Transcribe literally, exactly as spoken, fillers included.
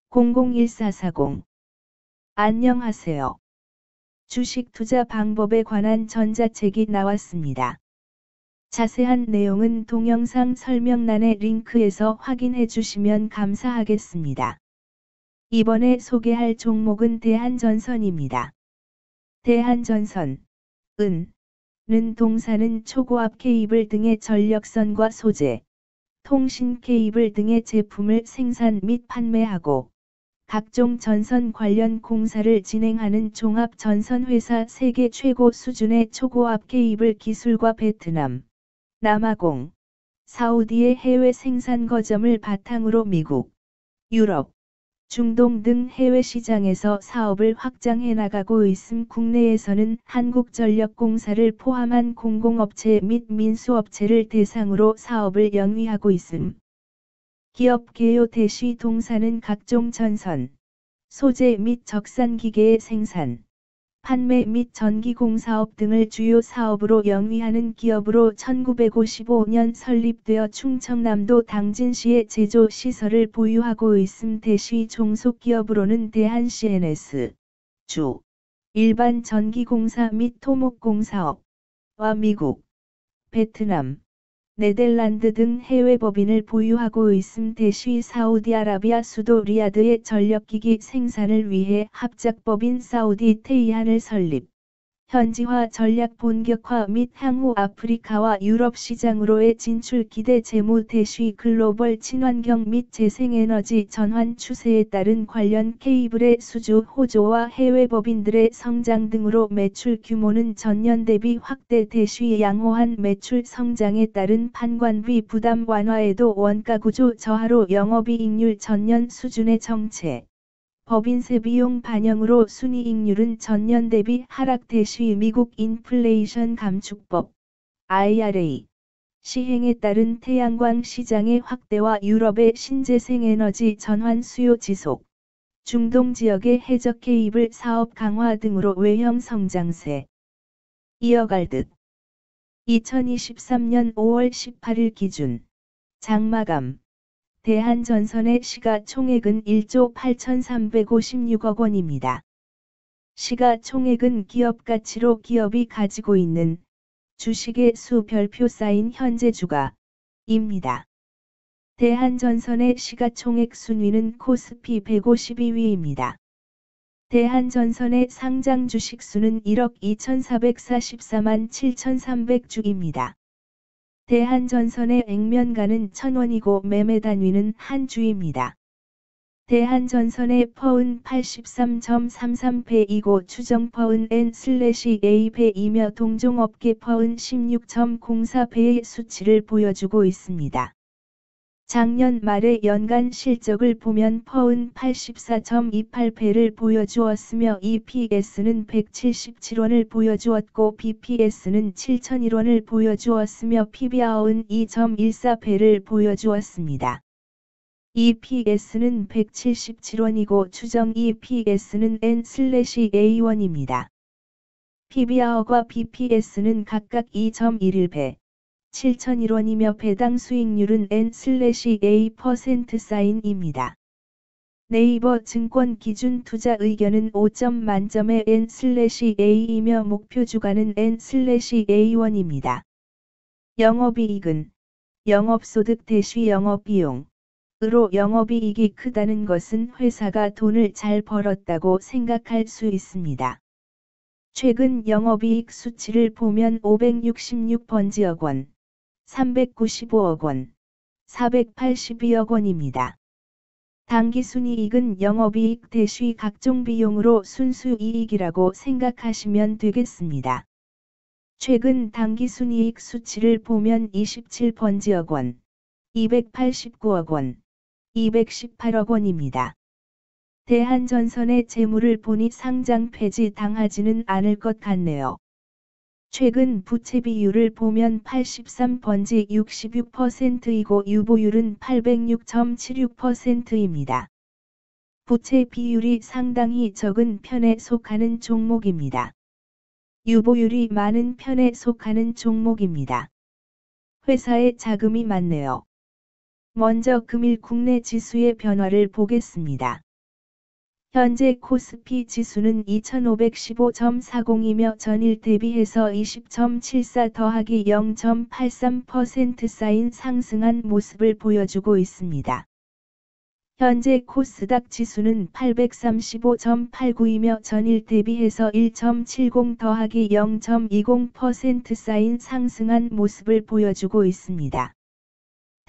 공공일사사공. 안녕하세요. 주식 투자 방법에 관한 전자책이 나왔습니다. 자세한 내용은 동영상 설명란의 링크에서 확인해 주시면 감사하겠습니다. 이번에 소개할 종목은 대한전선입니다. 대한전선, 은, 는 동사는 초고압 케이블 등의 전력선과 소재, 통신 케이블 등의 제품을 생산 및 판매하고 각종 전선 관련 공사를 진행하는 종합전선회사 세계 최고 수준의 초고압 케이블 기술과 베트남, 남아공, 사우디의 해외 생산 거점을 바탕으로 미국, 유럽, 중동 등 해외 시장에서 사업을 확장해 나가고 있음. 국내에서는 한국전력공사를 포함한 공공업체 및 민수업체를 대상으로 사업을 영위하고 있음. 기업 개요 대시 동사는 각종 전선, 소재 및 적산기계의 생산, 판매 및 전기공사업 등을 주요 사업으로 영위하는 기업으로 천구백오십오 년 설립되어 충청남도 당진시에 제조 시설을 보유하고 있음. 대시 종속 기업으로는 대한씨엔에스, 주, 일반 전기공사 및 토목공사업과 미국, 베트남, 네덜란드 등 해외 법인을 보유하고 있음. 대시 사우디아라비아 수도 리야드의 전력기기 생산을 위해 합작법인 사우디 테이한을 설립, 현지화 전략 본격화 및 향후 아프리카와 유럽 시장으로의 진출 기대. 재무 대시 글로벌 친환경 및 재생에너지 전환 추세에 따른 관련 케이블의 수주 호조와 해외 법인들의 성장 등으로 매출 규모는 전년 대비 확대. 대시 양호한 매출 성장에 따른 판관비 부담 완화에도 원가 구조 저하로 영업이익률 전년 수준의 정체. 법인세 비용 반영으로 순이익률은 전년 대비 하락. 대시 미국 인플레이션 감축법 아이알에이 시행에 따른 태양광 시장의 확대와 유럽의 신재생에너지 전환 수요 지속, 중동 지역의 해적 케이블 사업 강화 등으로 외형 성장세 이어갈 듯. 이천이십삼 년 오월 십팔일 기준 장마감 대한전선의 시가총액은 일조 팔천삼백오십육억 원입니다. 시가총액은 기업가치로 기업이 가지고 있는 주식의 수 별표 쌓인 현재 주가입니다. 대한전선의 시가총액 순위는 코스피 백오십이 위입니다. 대한전선의 상장 주식수는 일억 이천사백사십사만 칠천삼백 주입니다. 대한전선의 액면가는 천 원이고 매매 단위는 한 주입니다. 대한전선의 퍼은 팔십삼 점 삼삼 배이고 추정 퍼은 엔 에이 배이며 동종업계 퍼은 십육 점 공사 배의 수치를 보여주고 있습니다. 작년 말의 연간 실적을 보면 퍼은 팔십사 점 이팔 배를 보여주었으며 이피에스는 백칠십칠 원을 보여주었고 비피에스는 칠천일 원을 보여주었으며 피비알은 이 점 일사 배를 보여주었습니다. 이피에스는 백칠십칠 원이고 추정 이피에스는 엔 에이 원입니다. 피비알과 비피에스는 각각 이 점 일일 배, 칠천일 원이며 배당 수익률은 엔 에이 퍼센트 사인입니다. 네이버 증권 기준 투자 의견은 오 점 만점의 엔 에이이며 목표 주가는 엔 에이 원입니다. 영업이익은 영업소득 대시 영업비용 으로 영업이익이 크다는 것은 회사가 돈을 잘 벌었다고 생각할 수 있습니다. 최근 영업이익 수치를 보면 오백육십육 번지억 원, 삼백구십오억 원, 사백팔십이억 원입니다. 당기순이익은 영업이익 대시 각종 비용으로 순수이익이라고 생각하시면 되겠습니다. 최근 당기순이익 수치를 보면 이십칠 번지억 원, 이백팔십구억 원, 이백십팔억 원입니다. 대한전선의 재물을 보니 상장 폐지 당하지는 않을 것 같네요. 최근 부채 비율을 보면 팔십삼 번지 육십육 퍼센트이고 유보율은 팔백육 점 칠육 퍼센트입니다. 부채 비율이 상당히 적은 편에 속하는 종목입니다. 유보율이 많은 편에 속하는 종목입니다. 회사에 자금이 많네요. 먼저 금일 국내 지수의 변화를 보겠습니다. 현재 코스피 지수는 이천오백십오 점 사공이며 전일 대비해서 이십 점 칠사 더하기 영 점 팔삼 퍼센트 쌓인 상승한 모습을 보여주고 있습니다. 현재 코스닥 지수는 팔백삼십오 점 팔구이며 전일 대비해서 일 점 칠공 더하기 영 점 이공 퍼센트 쌓인 상승한 모습을 보여주고 있습니다.